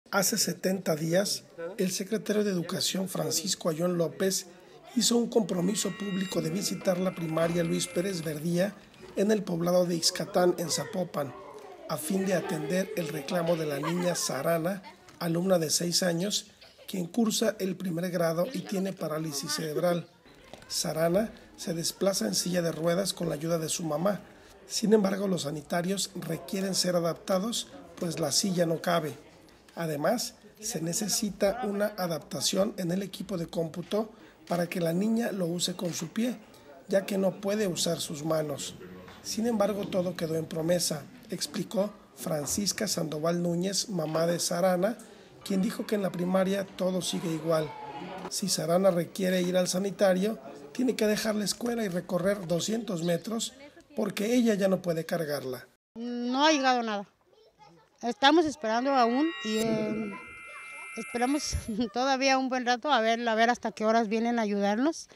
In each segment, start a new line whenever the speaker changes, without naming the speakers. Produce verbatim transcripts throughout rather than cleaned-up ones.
Hace setenta días, el secretario de Educación, Francisco Ayllón López, hizo un compromiso público de visitar la primaria Luis Pérez Verdía en el poblado de Ixcatán, en Zapopan, a fin de atender el reclamo de la niña Sarana, alumna de seis años, quien cursa el primer grado y tiene parálisis cerebral. Sarana se desplaza en silla de ruedas con la ayuda de su mamá. Sin embargo, los sanitarios requieren ser adaptados, pues la silla no cabe. Además, se necesita una adaptación en el equipo de cómputo para que la niña lo use con su pie, ya que no puede usar sus manos. Sin embargo, todo quedó en promesa, explicó Francisca Sandoval Núñez, mamá de Sarana, quien dijo que en la primaria todo sigue igual. Si Sarana requiere ir al sanitario, tiene que dejar la escuela y recorrer doscientos metros porque ella ya no puede cargarla.
No ha llegado nada. Estamos esperando aún y eh, esperamos todavía un buen rato a ver, a ver hasta qué horas vienen a ayudarnos.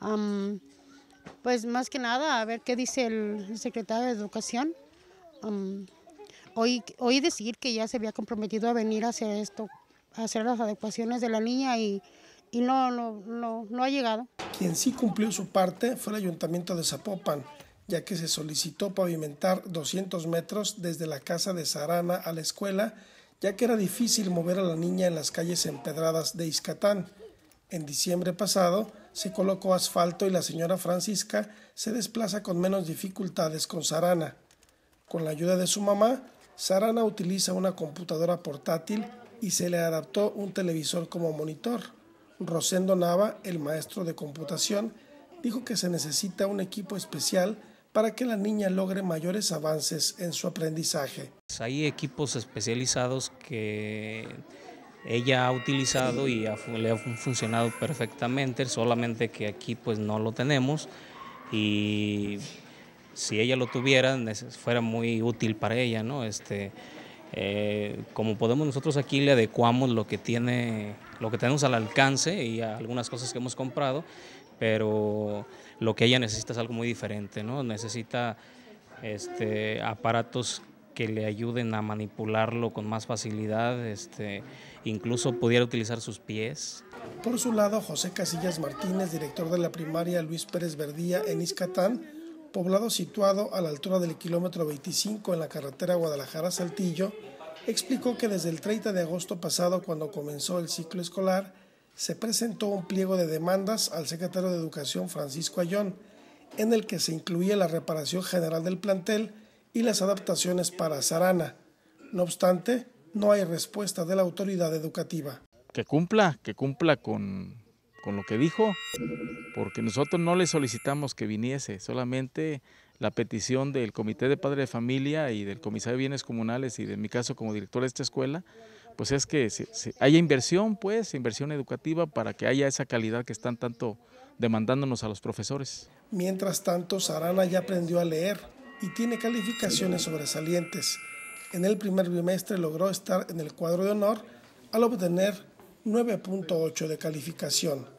Um, pues más que nada a ver qué dice el, el secretario de Educación. Um, oí, oí decir que ya se había comprometido a venir a hacer esto, a hacer las adecuaciones de la niña y, y no, no, no, no ha llegado.
Quien sí cumplió su parte fue el Ayuntamiento de Zapopan, ya que se solicitó pavimentar doscientos metros desde la casa de Sarana a la escuela, ya que era difícil mover a la niña en las calles empedradas de Ixcatán. En diciembre pasado se colocó asfalto y la señora Francisca se desplaza con menos dificultades con Sarana. Con la ayuda de su mamá, Sarana utiliza una computadora portátil y se le adaptó un televisor como monitor. Rosendo Nava, el maestro de computación, dijo que se necesita un equipo especial para que la niña logre mayores avances en su aprendizaje.
Hay equipos especializados que ella ha utilizado y ha, le ha funcionado perfectamente, solamente que aquí pues no lo tenemos y si ella lo tuviera fuera muy útil para ella, ¿no? Este, eh, como podemos nosotros aquí le adecuamos lo que tiene, lo que tenemos al alcance y a algunas cosas que hemos comprado, pero lo que ella necesita es algo muy diferente, ¿no? Necesita este, aparatos que le ayuden a manipularlo con más facilidad, este, incluso pudiera utilizar sus pies.
Por su lado, José Casillas Martínez, director de la primaria Luis Pérez Verdía en Ixcatán, poblado situado a la altura del kilómetro veinticinco en la carretera Guadalajara-Saltillo, explicó que desde el treinta de agosto pasado, cuando comenzó el ciclo escolar, se presentó un pliego de demandas al secretario de Educación, Francisco Ayllón, en el que se incluía la reparación general del plantel y las adaptaciones para Sarana. No obstante, no hay respuesta de la autoridad educativa.
Que cumpla, que cumpla con, con lo que dijo, porque nosotros no le solicitamos que viniese, solamente la petición del Comité de Padre de Familia y del Comisario de Bienes Comunales y de mi caso como director de esta escuela, pues es que se, se, haya inversión, pues, inversión educativa para que haya esa calidad que están tanto demandándonos a los profesores.
Mientras tanto, Sarana ya aprendió a leer y tiene calificaciones sobresalientes. En el primer bimestre logró estar en el cuadro de honor al obtener nueve punto ocho de calificación.